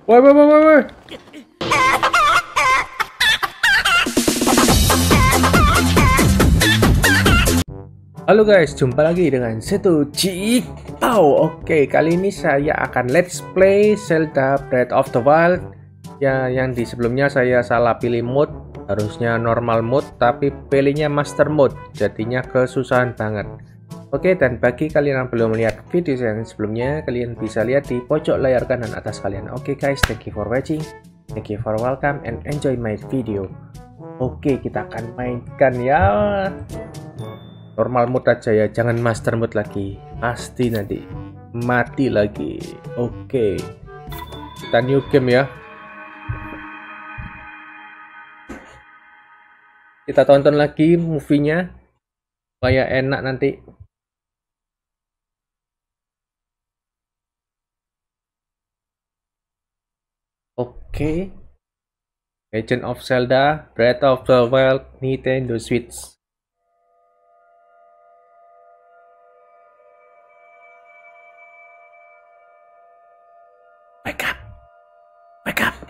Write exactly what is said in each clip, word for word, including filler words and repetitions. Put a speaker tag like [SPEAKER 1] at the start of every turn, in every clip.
[SPEAKER 1] Woi, woi, woi, woi, woi. Halo guys, jumpa lagi dengan Seto Cipau. Oke, kali ini saya akan let's play Zelda Breath of the Wild. Ya, yang di sebelumnya saya salah pilih mode, harusnya normal mode, tapi pilihnya master mode, jadinya kesusahan banget. Oke, dan bagi kalian yang belum melihat video yang sebelumnya, kalian bisa lihat di pojok layar kanan atas kalian. Oke guys, thank you for watching, thank you for welcome, and enjoy my video. Oke, kita akan mainkan ya normal mode aja ya, jangan master mode lagi, pasti nanti mati lagi. Oke, kita new game ya. Kita tonton lagi movie-nya supaya enak nanti. Oke, Legend of Zelda Breath of the Wild Nintendo Switch. Wake up! Wake up!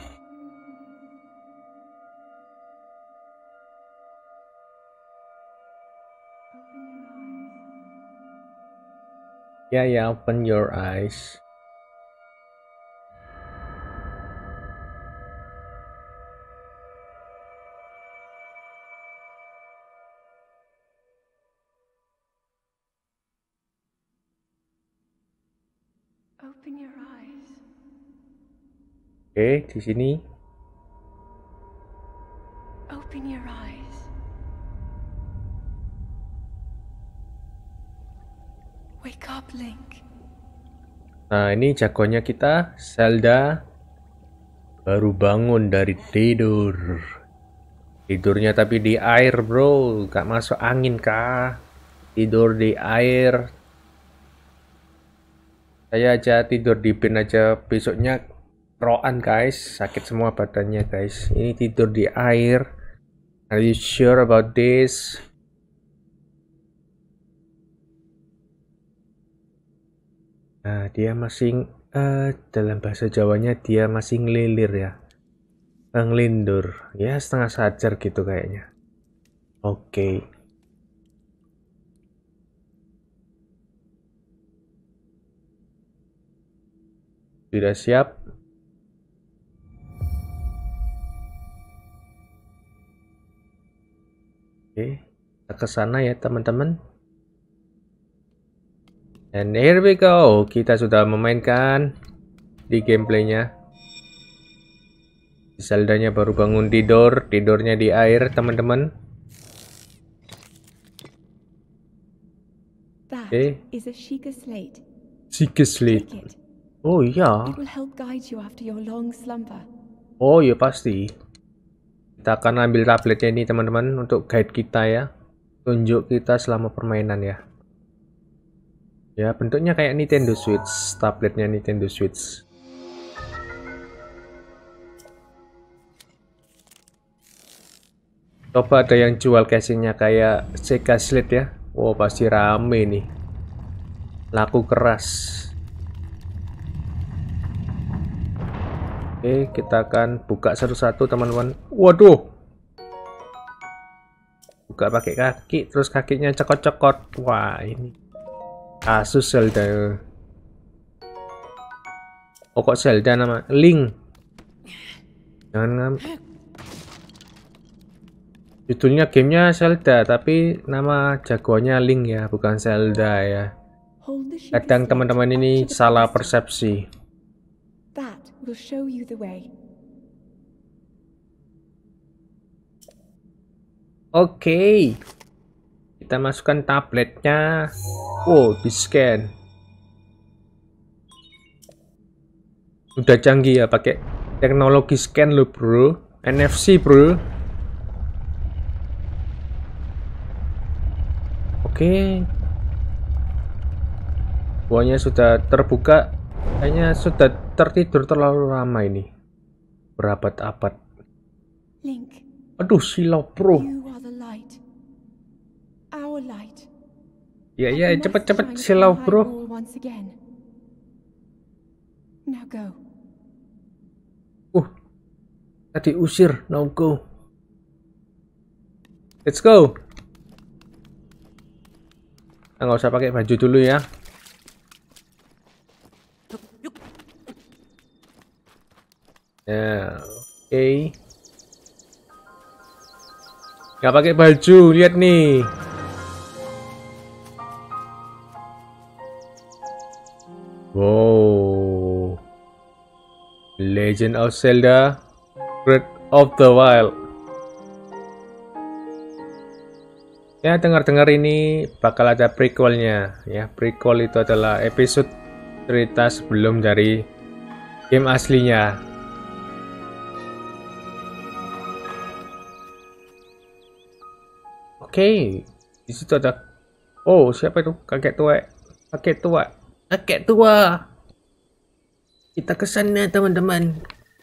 [SPEAKER 1] Yeah, yeah, open your eyes.
[SPEAKER 2] Open your eyes.
[SPEAKER 1] Oke, di sini.
[SPEAKER 2] Open your eyes. Wake up, Link.
[SPEAKER 1] Nah, ini jagonya kita, Zelda baru bangun dari tidur. Tidurnya tapi di air, bro. Gak masuk angin kah? Tidur di air. Saya aja tidur di bin aja, besoknya roan guys, sakit semua badannya guys. Ini tidur di air. Are you sure about this? Nah, dia masih uh, dalam bahasa Jawanya dia masih ngelilir ya, ngelindur ya, setengah sadar gitu kayaknya. Oke, okay. Sudah siap? Oke, kita ke sana ya teman-teman. And here we go. Kita sudah memainkan di gameplaynya. Zeldanya baru bangun tidur, tidurnya di air teman-teman.
[SPEAKER 2] That
[SPEAKER 1] okay.
[SPEAKER 2] is a Sheikah slate.
[SPEAKER 1] Sheikah slate. Oh iya.
[SPEAKER 2] It will help guide you after your long slumber.
[SPEAKER 1] Oh iya pasti. Kita akan ambil tabletnya ini teman-teman untuk guide kita ya. Tunjuk kita selama permainan ya. Ya bentuknya kayak Nintendo Switch. Tabletnya Nintendo Switch. Coba ada yang jual casingnya kayak Sheikah slate ya. Oh pasti rame nih. Laku keras. Oke, kita akan buka satu-satu teman-teman. Waduh, buka pakai kaki, terus kakinya cekot-cekot. Wah, ini kasus Zelda. Oh, kok Zelda nama? Link. Jangan. Judulnya gamenya Zelda, tapi nama jagoannya Link ya, bukan Zelda ya. Kadang teman-teman ini salah persepsi.
[SPEAKER 2] Will show you the way.
[SPEAKER 1] Oke, okay. Kita masukkan tabletnya. Oh, di scan. Udah canggih ya, pakai teknologi scan lo bro, N F C bro. Oke, okay. Buahnya sudah terbuka. Kayaknya sudah tertidur terlalu lama ini. Berabad-abad.
[SPEAKER 2] Link.
[SPEAKER 1] Aduh, silau bro.
[SPEAKER 2] You are the light. Our light.
[SPEAKER 1] Ya ya, cepet-cepet silau bro.
[SPEAKER 2] Now go.
[SPEAKER 1] Kita diusir, no go. Let's go. Nah, nggak usah pakai baju dulu ya. Ya, oke. Okay. Nggak pakai baju, lihat nih. Wow. Legend of Zelda Breath of the Wild. Ya, dengar-dengar ini bakal ada prequelnya. Ya, prequel itu adalah episode cerita sebelum dari game aslinya. Oke, okay. Di situ ada. Oh, siapa itu? Kakek tua. Kakek tua. Kakek tua. Kita ke sana, teman-teman.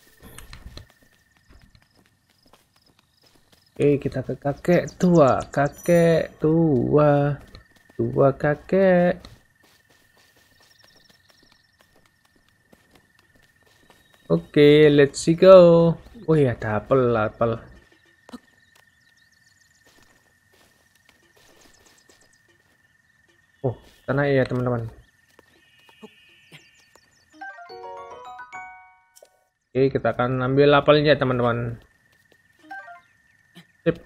[SPEAKER 1] Oke, okay, kita ke kakek tua. Kakek tua. Tua kakek. Oke, okay, let's go. Oh ya, ada apel, apel. Oh, sana ya teman-teman. Oke, kita akan ambil apelnya teman-teman. Sip.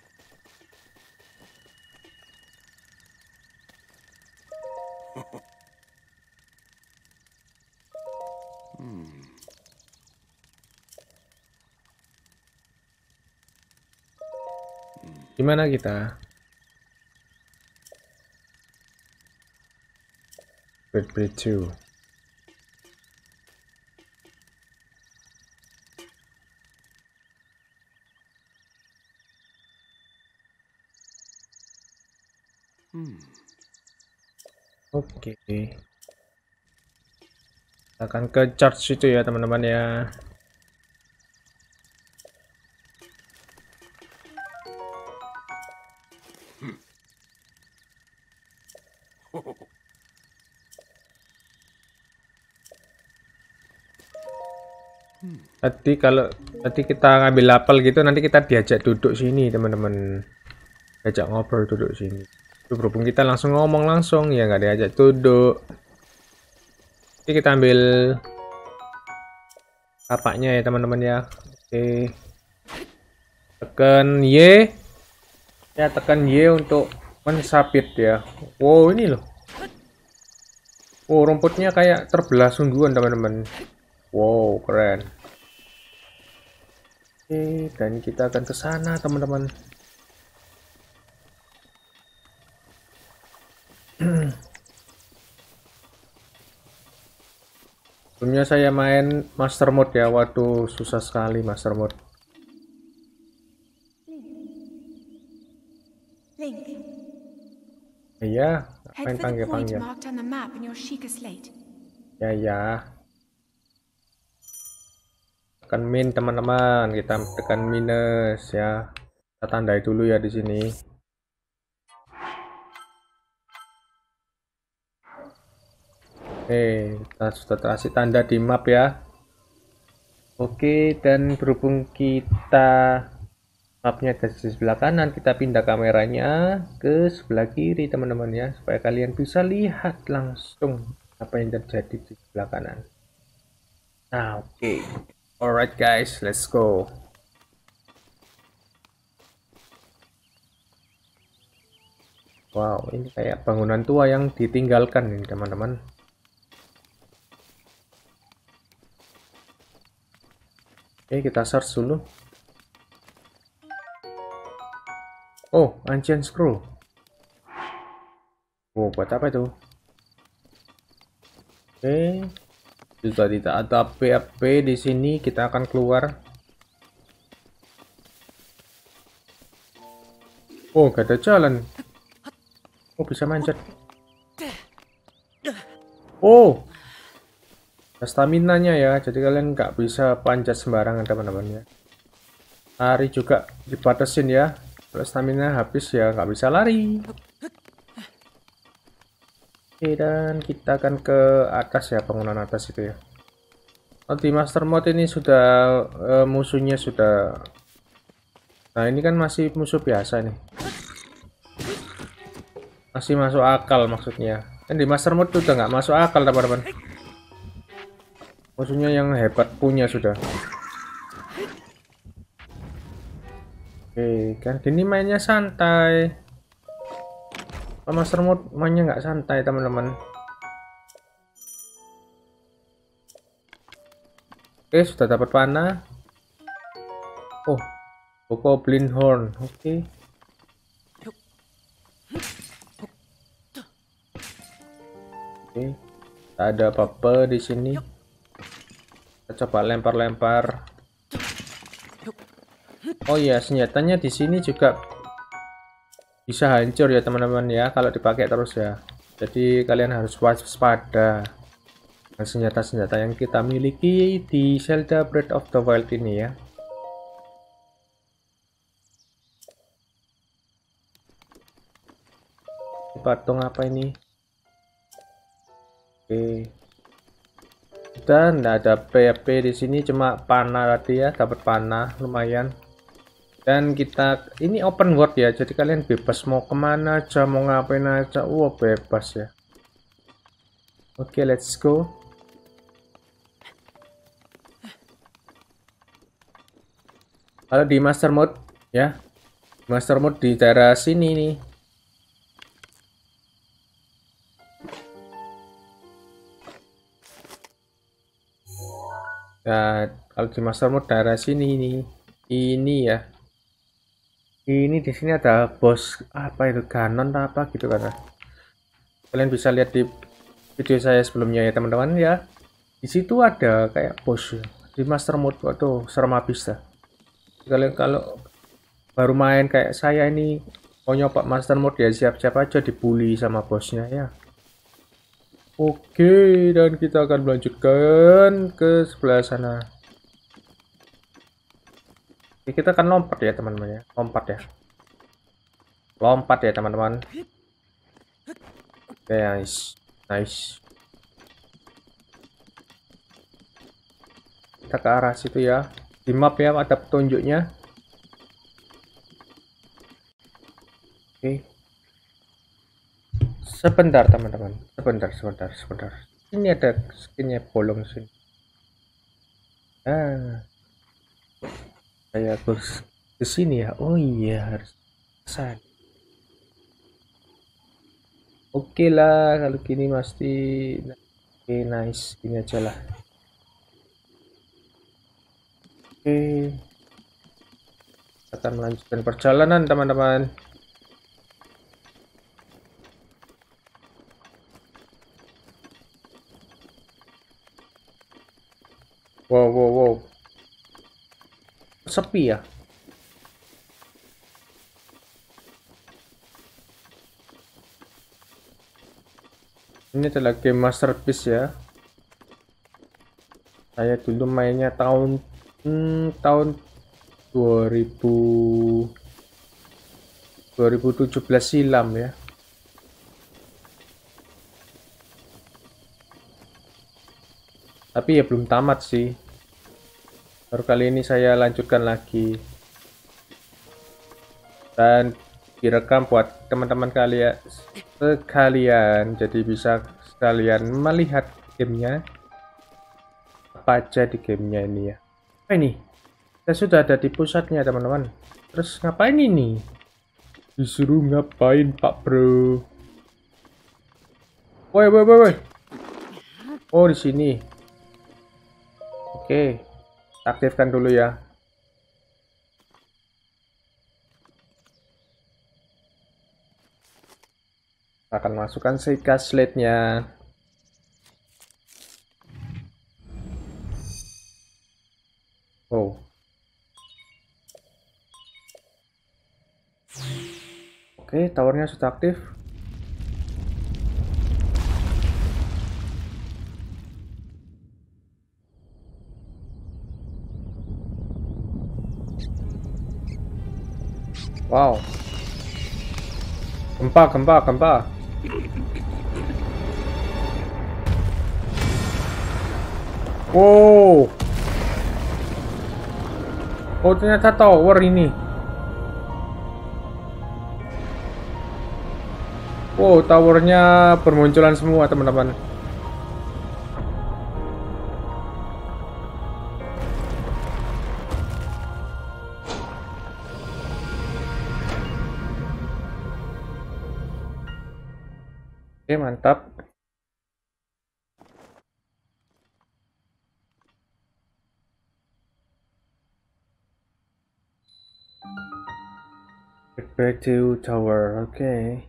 [SPEAKER 1] Gimana kita? Bird Breed two. Hmm. Oke. Okay. Kita akan ke charge itu ya teman-teman ya. Tadi kalau tadi kita ngambil apel gitu, nanti kita diajak duduk sini teman-teman, diajak ngobrol duduk sini. Itu berhubung kita langsung ngomong langsung ya, nggak diajak duduk. Jadi kita ambil kapaknya ya teman-teman ya. Oke, tekan Y ya, tekan Y untuk mensabit ya. Wow, ini loh. Wow, rumputnya kayak terbelah sungguhan teman-teman. Wow, keren. Oke, dan kita akan ke sana teman-teman. Sebelumnya saya main master mode ya. Waduh, susah sekali master mode.
[SPEAKER 2] Link.
[SPEAKER 1] Iya, main panggil-panggil. Ya ya. Tekan min teman-teman, kita tekan minus ya. Kita tandai dulu ya di sini. Oke, kita sudah kasih tanda di map ya. Oke, dan berhubung kita mapnya ada di sebelah kanan, kita pindah kameranya ke sebelah kiri teman-teman ya, supaya kalian bisa lihat langsung apa yang terjadi di sebelah kanan. Nah, oke. Okay. Alright guys, let's go. Wow, ini kayak bangunan tua yang ditinggalkan nih teman-teman. Oke, kita search dulu. Oh, ancient scroll. Oh, buat apa itu? Oke. Sudah tidak ada P F P di sini, kita akan keluar. Oh, gak ada jalan. Oh, bisa manjat. Oh, ada stamina-nya ya, jadi kalian nggak bisa panjat sembarangan teman-teman ya. Lari juga dibatasin ya. Kalau stamina habis ya nggak bisa lari. Oke, dan kita akan ke atas ya, bangunan atas itu ya. Oh, di master mode ini sudah uh, musuhnya sudah. Nah, ini kan masih musuh biasa nih. Masih masuk akal maksudnya. Kan di master mode udah nggak masuk akal, teman-teman. Musuhnya yang hebat punya sudah. Oke, kan gini mainnya santai. Kalau master mode mainnya nggak santai, teman-teman. Oke, sudah dapat panah. Oh, Goblin Horn. Oke. Oke, tak ada apa-apa di sini. Kita coba lempar-lempar. Oh iya, senjatanya di sini juga bisa hancur ya, teman-teman ya, kalau dipakai terus ya. Jadi kalian harus waspada senjata-senjata yang kita miliki di Zelda Breath of the Wild ini ya. Patung apa ini? Oke. Dan nggak ada P P di sini, cuma panah tadi ya, dapat panah lumayan. Dan kita ini open world ya, jadi kalian bebas mau kemana aja, mau ngapain aja, wow bebas ya. Oke, let's go. Kalau di master mode ya, master mode di daerah sini nih. Nah, kalau di master mode daerah sini nih, ini ya. Ini di sini ada bos apa itu, Ganon apa gitu kan. Kalian bisa lihat di video saya sebelumnya ya, teman-teman ya. Di situ ada kayak bos di master mode, waduh serem habis dah. Kalian kalau baru main kayak saya ini mau nyoba master mode ya, siap-siap aja dibully sama bosnya ya. Oke, dan kita akan melanjutkan ke sebelah sana. Oke, kita akan lompat ya teman-teman ya, lompat ya, lompat ya teman-teman. Oke, nice, nice. Kita ke arah situ ya. Di map ya ada petunjuknya. Oke. Sebentar teman-teman, sebentar, sebentar, sebentar. Ini ada skinnya bolong sini. Ah, saya harus ke sini ya. Oh iya, harus kesana. Oke lah, kalau gini pasti. Oke, nice, gini aja lah. Oke, kita akan melanjutkan perjalanan teman-teman. Wow, wow, wow, sepi ya. Ini adalah game masterpiece ya. Saya dulu mainnya tahun Hmm, tahun dua ribu dua ribu tujuh belas silam ya. Tapi ya belum tamat sih. Baru kali ini saya lanjutkan lagi. Dan direkam buat teman-teman kalian sekalian, jadi bisa sekalian melihat gamenya. Apa aja di gamenya ini ya. Ini kita sudah ada di pusatnya teman-teman. Terus ngapain ini? Disuruh ngapain Pak Bro? Woi woi woi woi. Oh di sini. Oke, aktifkan dulu ya. Akan masukkan Sega slate-nya. Oh. Oke, towernya sudah aktif. Wow. Gempa, gempa, gempa. Wow. Oh, ternyata tower ini. Wow, towernya bermunculan semua, teman-teman. Oke, mantap. Back to tower, oke. Okay.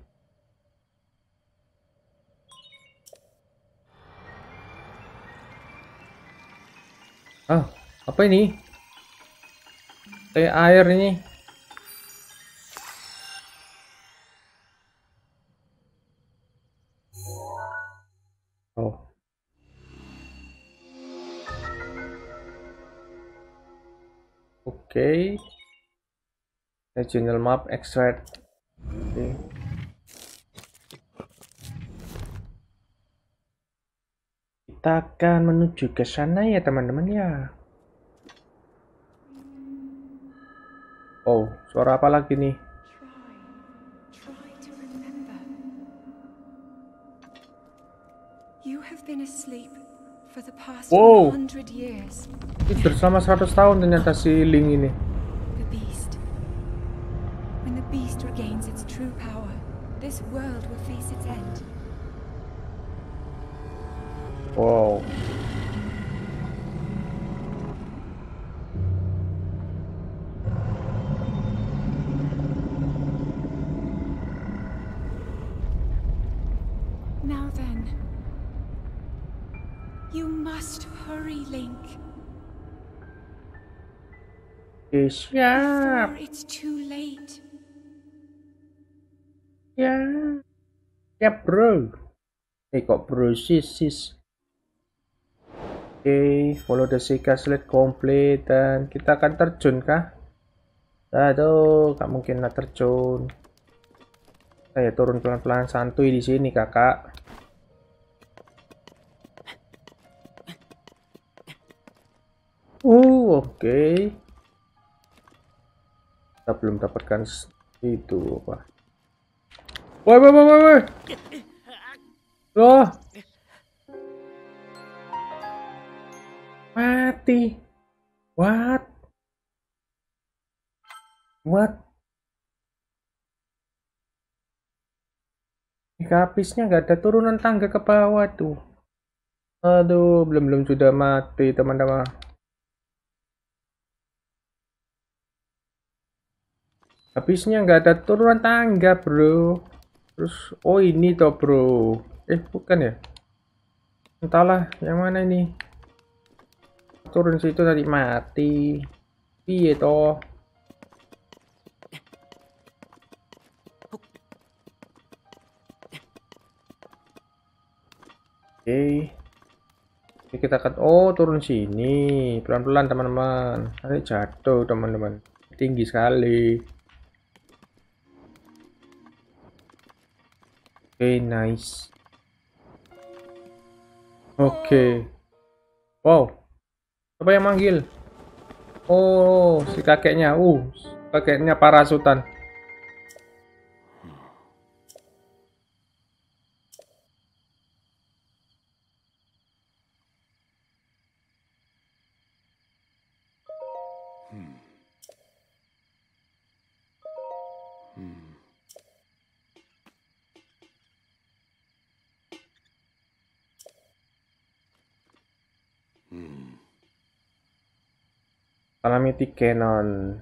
[SPEAKER 1] Oh, apa ini? Kayak air ini. Oh. Oke. Okay. Regional map extract. Oke. Okay. Kita akan menuju ke sana ya, teman-teman ya. Oh, suara apa lagi nih?
[SPEAKER 2] Try, try to remember. You have been asleep for the past
[SPEAKER 1] Wow.
[SPEAKER 2] one hundred years.
[SPEAKER 1] Tidur selama seratus tahun ternyata si Link ini.
[SPEAKER 2] The beast. When the beast regains its true power, this world will face its end.
[SPEAKER 1] Wow.
[SPEAKER 2] Now then, you must hurry, Link.
[SPEAKER 1] Oke, siap.
[SPEAKER 2] Before it's too late.
[SPEAKER 1] Ya. Siap, bro. Eh, kok bro sis, sis. Oke, okay, follow the Sika slide complete dan kita akan terjun kah? Aduh, gak mungkin lah terjun. Saya turun pelan-pelan santuy di sini, kakak. Uh, oke. Okay. Kita belum dapatkan itu apa? Woi, woi, woi, woi. Loh. Mati. What? What? Kapisnya nggak ada turunan tangga ke bawah tuh. Aduh, belum-belum sudah mati, teman-teman. Habisnya nggak ada turunan tangga, bro. Terus, oh ini toh, bro. Eh, bukan ya? Entahlah, yang mana ini? Turun situ tadi mati. Piye toh? Oke. Oke, kita akan oh turun sini. Pelan-pelan, teman-teman. Nanti jatuh, teman-teman. Tinggi sekali. Oke, okay, nice. Oke. Okay. Wow. Apa yang manggil? Oh, si kakeknya. Uh, kakeknya parasutan.
[SPEAKER 3] Hmm. Hmm. Hmm.
[SPEAKER 1] Calamity Cannon.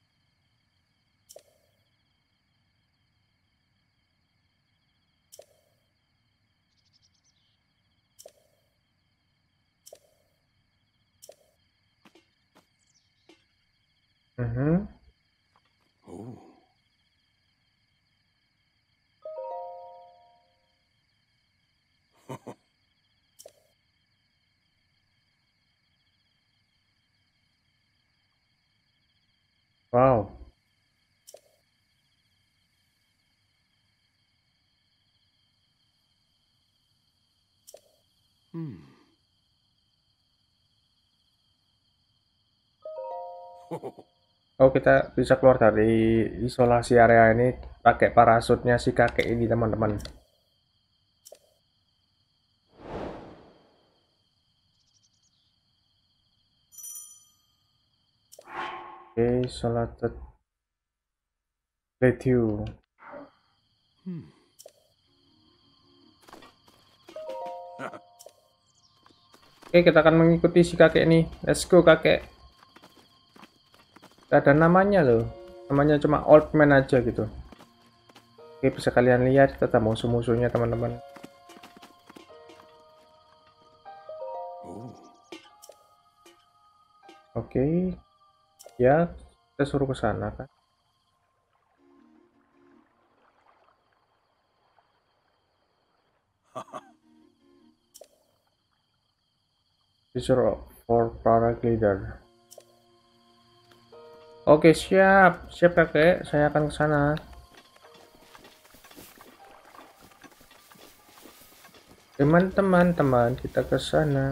[SPEAKER 1] Mhm.
[SPEAKER 3] Oh.
[SPEAKER 1] Wow.
[SPEAKER 3] Hmm.
[SPEAKER 1] Oh, kita bisa keluar dari isolasi area ini pakai parasutnya si kakek ini, teman-teman. Oke, selected radio.
[SPEAKER 3] Hmm.
[SPEAKER 1] Oke, kita akan mengikuti si kakek ini. Let's go, kakek. Gak ada namanya loh. Namanya cuma old man aja gitu. Oke, bisa kalian lihat kita ada musuh-musuhnya, teman-teman.
[SPEAKER 3] Oh.
[SPEAKER 1] Oke. Ya, kita suruh ke sana kan. Disuruh for paraglider. Oke, siap. Siap, kakek. Saya akan ke sana. Teman-teman, teman, kita ke sana.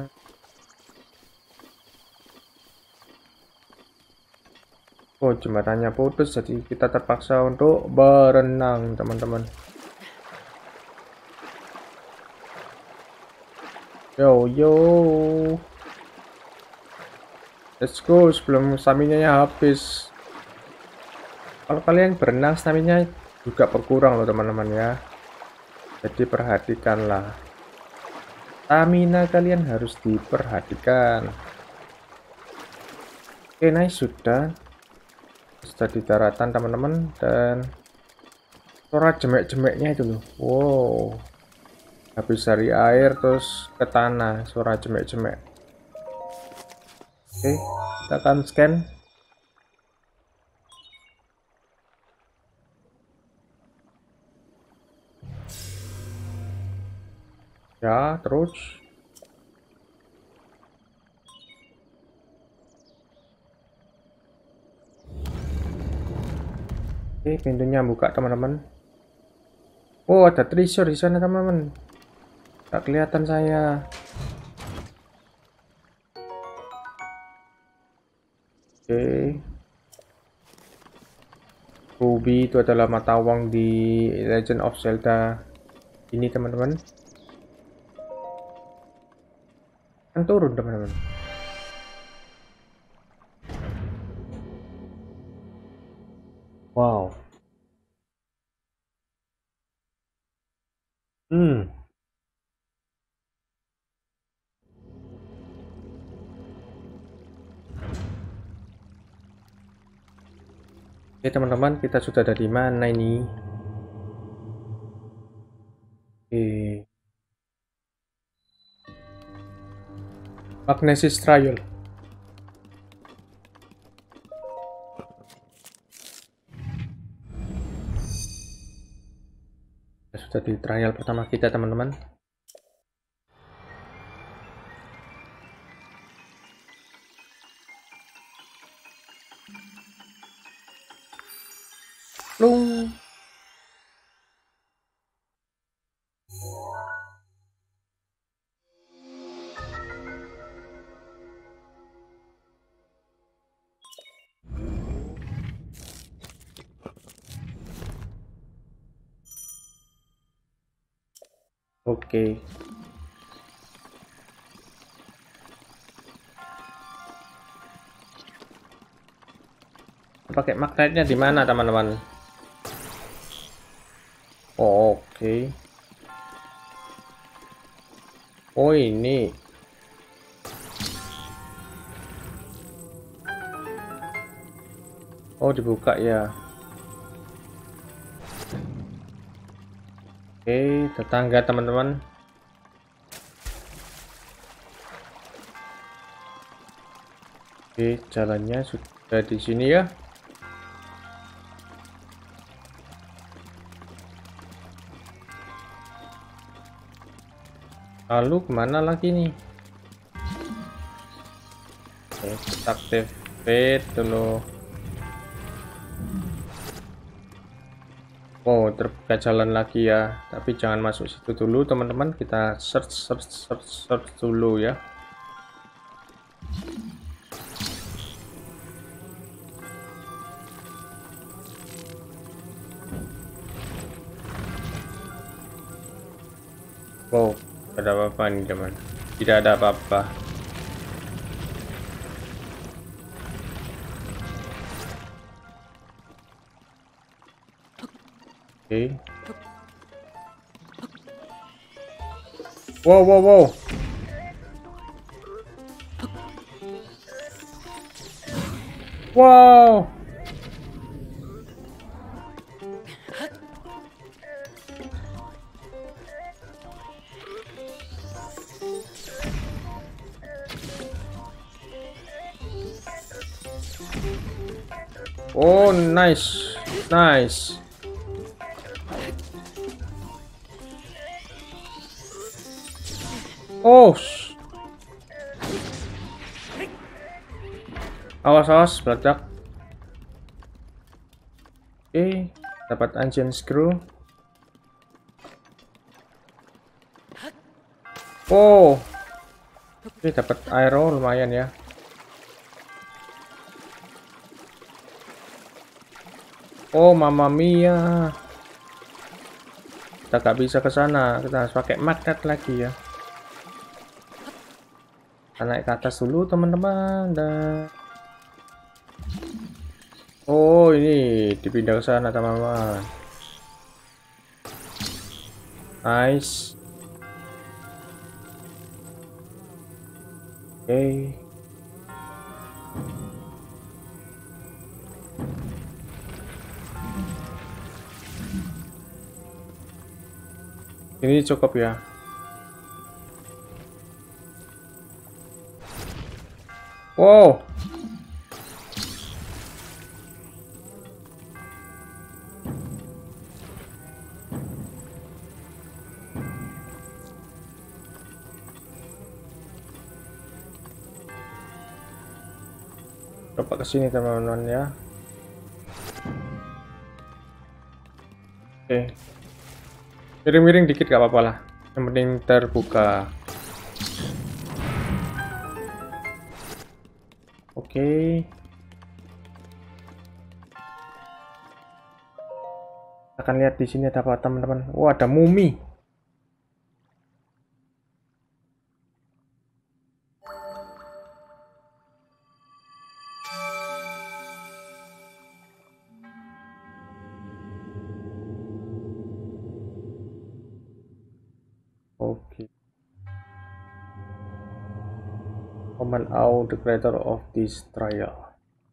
[SPEAKER 1] Oh, jembatannya putus, jadi kita terpaksa untuk berenang, teman-teman. Yo, yo. Let's go, sebelum stamina-nya habis. Kalau kalian berenang, stamina juga berkurang loh, teman-teman ya. Jadi perhatikanlah. Stamina kalian harus diperhatikan. Oke, nice, sudah. Sudah di daratan, teman-teman. Dan suara jemek-jemeknya itu loh. Wow. Habis dari air terus ke tanah, suara jemek-jemek. Oke, kita akan scan. Ya, terus. Oke, pintunya buka, teman-teman. Oh, ada treasure di sana, teman-teman. Tak kelihatan saya. Oke. Ruby itu adalah mata uang di Legend of Zelda ini, teman-teman. Kan turun, teman-teman. Wow. Hmm. Oke, teman-teman, kita sudah ada di mana ini? Oke. Magnesis Trial. Sudah di trial pertama kita, teman-teman. Plung. Oke. Pakai magnetnya di mana, teman-teman? Oh, oke. Okay. Oh, ini. Oh, dibuka ya. Oke, tetangga, teman-teman. Oke, jalannya sudah di sini ya. Lalu kemana lagi nih? Oke, kita activate dulu. Oh, terbuka jalan lagi ya. Tapi jangan masuk situ dulu, teman-teman. Kita search, search, search, search dulu ya. Wow, tidak ada apa-apa nih teman. Tidak ada apa-apa. Oke. Okay. Wow, wow, wow. Wow. Oh, nice. Nice. Oh. Awas, awas, meledak. Oke, okay. Dapat ancient screw. Oh. Oke, okay, dapat aero lumayan ya. Oh, Mamma Mia. Kita nggak bisa ke sana. Kita harus pakai magnet lagi ya. Kita naik ke atas dulu, teman-teman. Dan oh, ini dipindah ke sana, teman-teman. Nice. Oke. Okay. Ini cukup ya. Wow. Coba ke sini teman-teman ya. Oke. Okay. Miring-miring dikit gak apa-apa lah. Yang penting terbuka. Oke. Okay. Akan lihat di sini ada apa teman-teman. Wah, ada mumi. Oke. Okay. Command out the creator of this trial.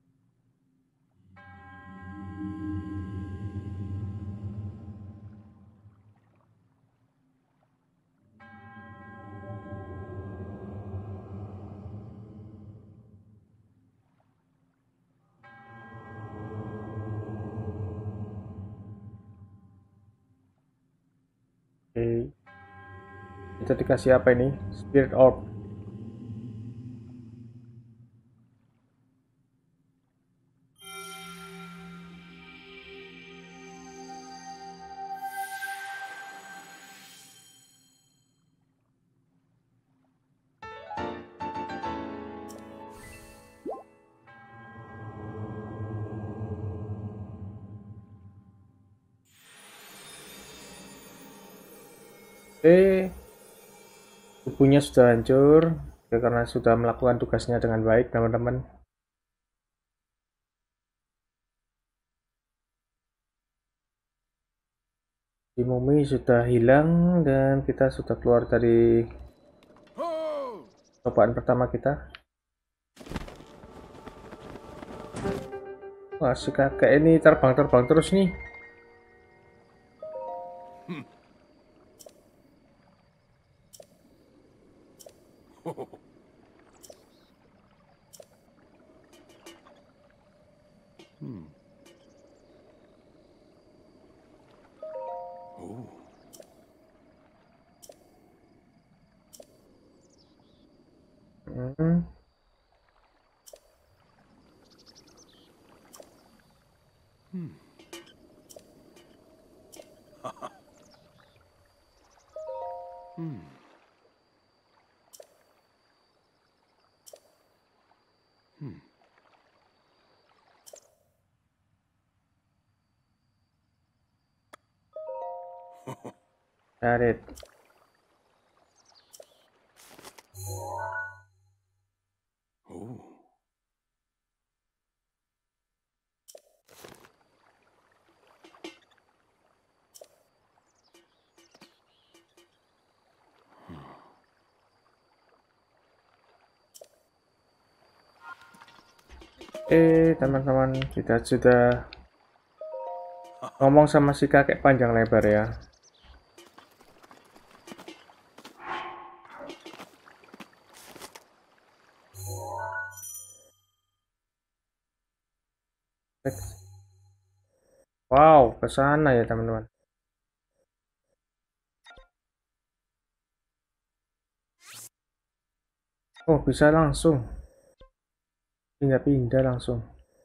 [SPEAKER 1] Oke. Okay. Kita dikasih apa ini? Spirit orb. Oke, tubuhnya sudah hancur ya, karena sudah melakukan tugasnya dengan baik teman-teman. Si mumi sudah hilang dan kita sudah keluar dari cobaan pertama kita. Wah, si kakek ini terbang-terbang terus nih.
[SPEAKER 3] Hmm. Oh.
[SPEAKER 1] Hmm.
[SPEAKER 3] Hmm. Hmm. Hmm.
[SPEAKER 1] Got it. Eh, teman-teman, kita sudah ngomong sama si kakek panjang lebar ya. Wow, ke sana ya teman-teman. Oh, bisa langsung pindah-pindah langsung.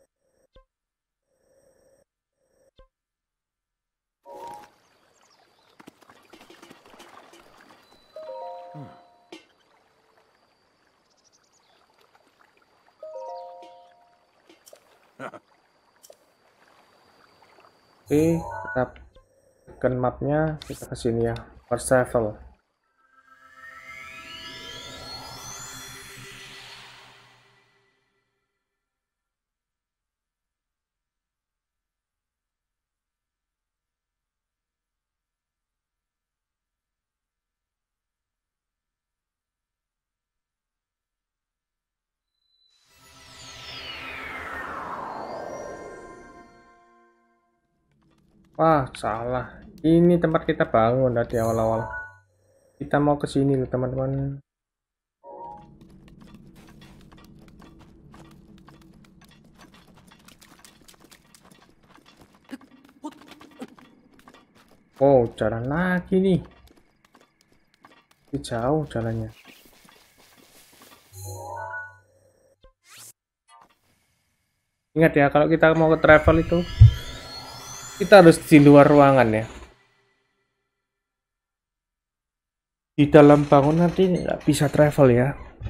[SPEAKER 1] Oke, kita tekan mapnya, kita ke sini ya. First travel. Wah, salah. Ini tempat kita bangun tadi awal-awal. Kita mau ke sini loh, teman-teman. Oh, jalan lagi nih. Ini jauh jalannya. Ingat ya, kalau kita mau ke travel itu, kita harus di luar ruangan ya. Di dalam bangun nanti nggak bisa travel ya.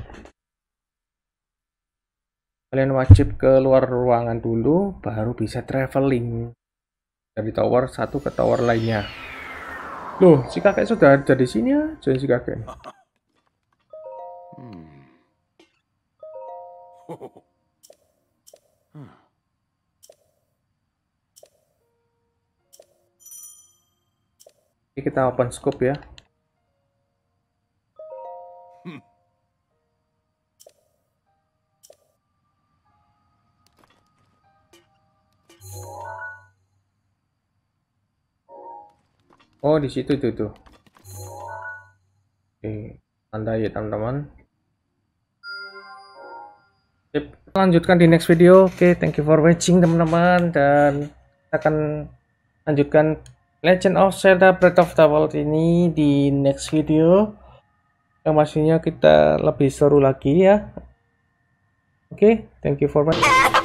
[SPEAKER 1] Kalian wajib ke luar ruangan dulu, baru bisa traveling dari tower satu ke tower lainnya. Loh, si kakek sudah ada di sini ya, jadi si kakek.
[SPEAKER 3] Hmm.
[SPEAKER 1] Ini kita open scope ya. Oh, di situ itu tuh. Oke, tanda ya teman-teman. Lanjutkan di next video. Oke, thank you for watching teman-teman, dan kita akan lanjutkan Legend of Zelda Breath of the Wild ini di next video. Yang pastinya kita lebih seru lagi ya. Oke, thank you for watching.